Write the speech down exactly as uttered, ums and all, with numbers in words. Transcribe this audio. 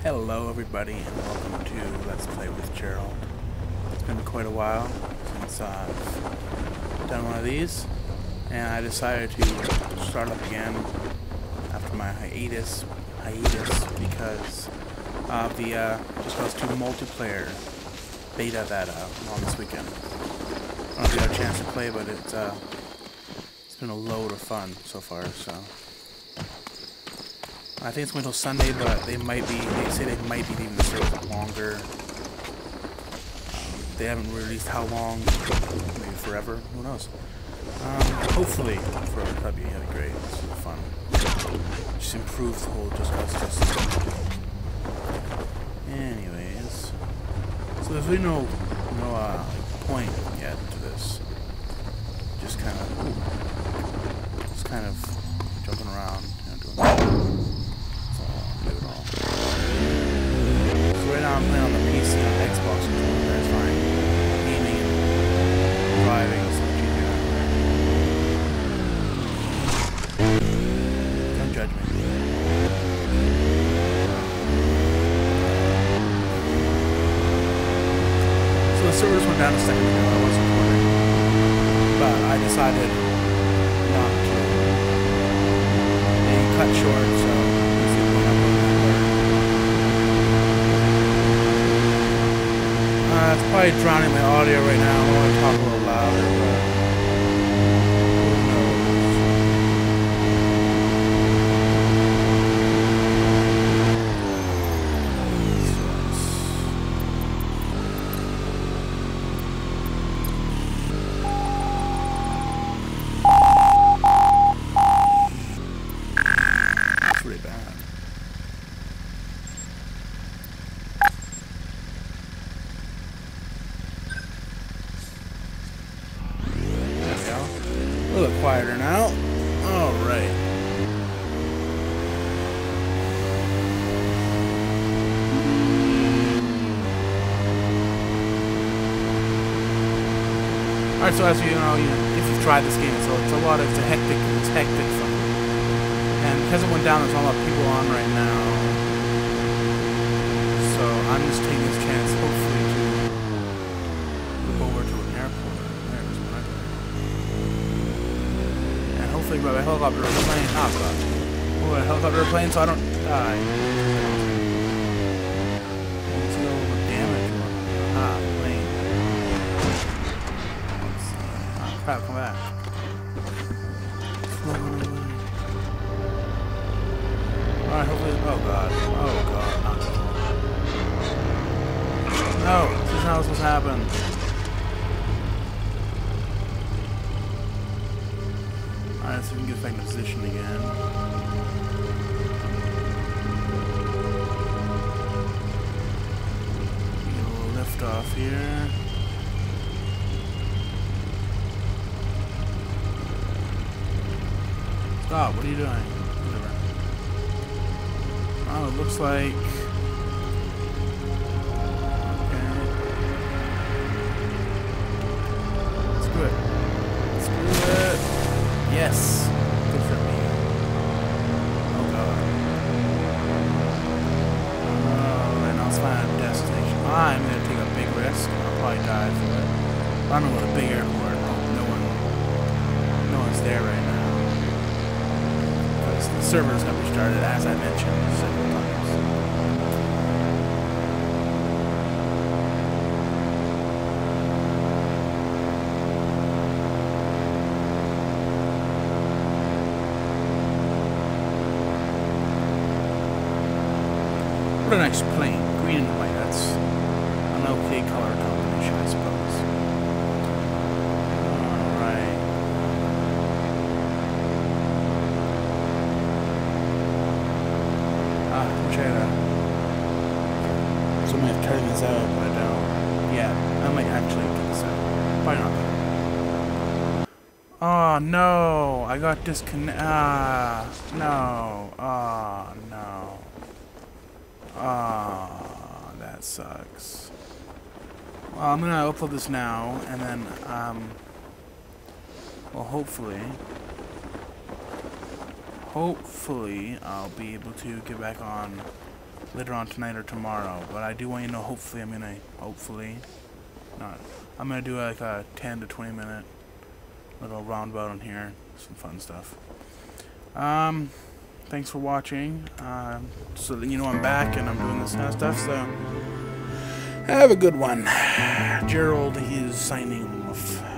Hello everybody and welcome to Let's Play with Gerald. It's been quite a while since I've done one of these, and I decided to start up again after my hiatus hiatus because of the uh, just those two multiplayer beta that uh, I'm on this weekend. I don't know if you got a chance to play, but it's uh, it's been a load of fun so far. So. I think it's going until Sunday, but they might be, they say they might be leaving the service longer. Um, they haven't released how long, maybe forever, who knows. Um, hopefully, forever, that'd be, that'd be great, it's fun. Just improve the whole Just Cause Justice. Anyways, so there's really no, no uh, point yet to this. Just kind of, ooh, just kind of jumping around, you know, doing that. Right now I'm playing on the P C on Xbox controller, that's fine. Aiming and driving is what you do. Don't judge me. So the servers went down a second ago, I was recording. But I decided not to. They cut short, so Uh, it's probably drowning my audio right now. I want to talk a little louder, but who knows? It's really bad. A little quieter now. Alright. Alright, so as you know, you know, if you've tried this game, so it's a lot of, it's a hectic, it's hectic fun. And because it went down, there's not a lot of people on right now. So I'm just taking this chance, hopefully, to go over to an airport. There's one. Hopefully by a helicopter or plane. Oh god. Oh, a helicopter or plane so I don't die. Let's go with damage. Ah, plane. Oh crap, come back. Alright, hopefully. Oh god. Oh god. Not so. No, this is not what's supposed to happen. Alright, so we can get back in position again. Get a little lift off here. Stop, what are you doing? Whatever. Oh, it looks like... Okay. Screw it. Screw it. Yes! Good for me. Oh god. Oh, and I'll find a destination. I'm gonna take a big risk. I'll probably die for it. I don't know what a big airport. Oh, no one. No one's there right now. Because the server's gonna be started, as I mentioned several times. What a nice plane, green and white. That's an okay color combination, I suppose. Alright. Ah, I wish I had a... So I might have turned this out, but I don't. Yeah, I might actually get this out. Probably not. Oh no! I got disconnected. Ah, no. Oh no. Ah, oh, that sucks. Well, I'm gonna upload this now, and then, um, well, hopefully, hopefully I'll be able to get back on later on tonight or tomorrow. But I do want you to know, hopefully, I'm gonna, hopefully, not, I'm gonna do like a ten to twenty minute little roundabout on here, some fun stuff. Um, thanks for watching. Uh, so that you know I'm back and I'm doing this kind of stuff. So have a good one. Gerald, he is signing off.